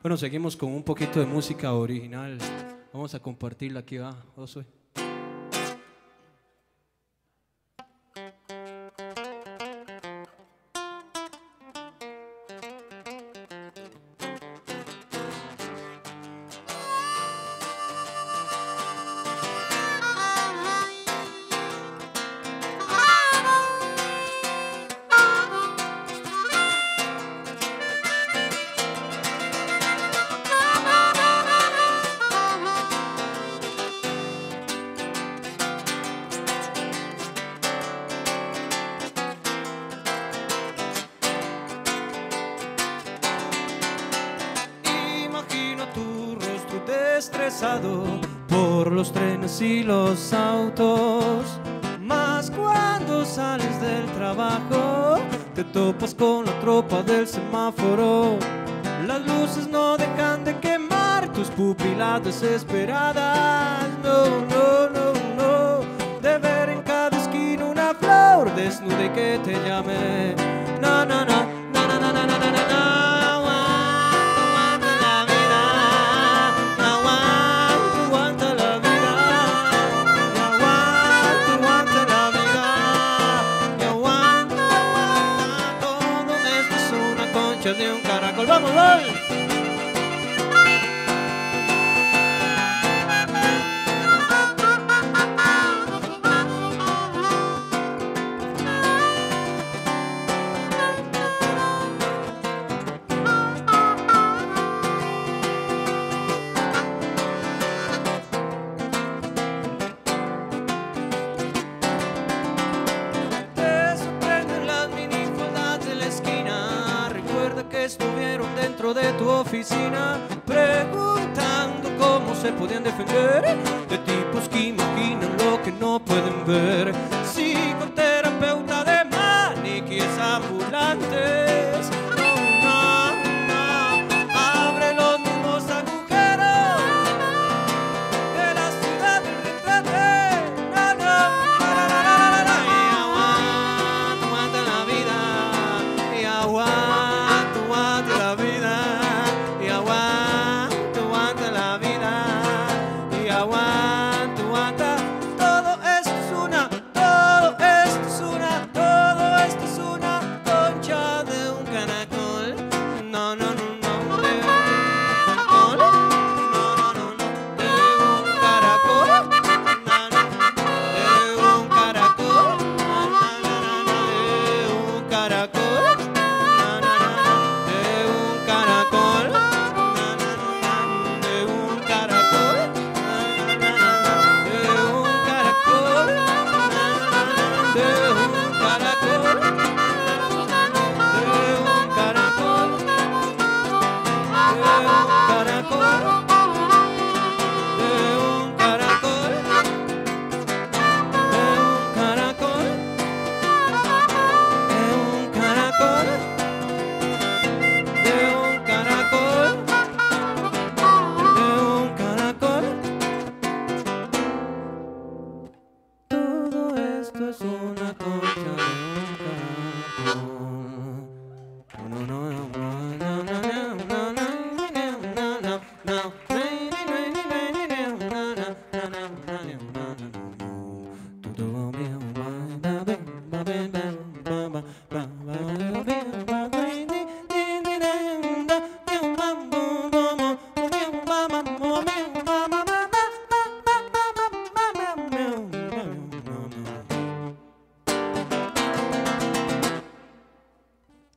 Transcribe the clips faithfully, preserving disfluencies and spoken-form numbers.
Bueno, seguimos con un poquito de música original. Vamos a compartirla aquí, va, Josué. Estresado por los trenes y los autos, más cuando sales del trabajo te topas con la tropa del semáforo. Las luces no dejan de quemar tus pupilas desesperadas. No, no, no, no, de ver en cada esquina una flor desnuda y que te llame. No, no, no, no, no, no, no, no, no, no. De un caracol, vamos, vamos. Estuvieron dentro de tu oficina preguntando cómo se podían defender de tipos que imaginan lo que no pueden ver. Psicoterapeuta de maniquíes ambulantes. No, no, no, abre los mismos agujeros de la ciudad del retrete. No, no, la, la, la, la, la, y aguanta, aguanta la vida, y aguanta. La vida y aguanta, aguanta la vida y aguanta, aguanta. Todo esto es una, todo esto es una, todo esto es una concha de un caracol. No, no, no, no, de un caracol. No, no, no, no, de un caracol. No, no, de un caracol. No, no, no, no, de un caracol. Esto es una concha de un caracol. No, no, no, no, no, no, no, no, no, no.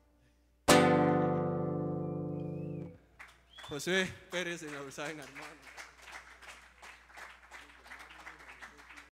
Josué Pérez en Abusaben, hermano.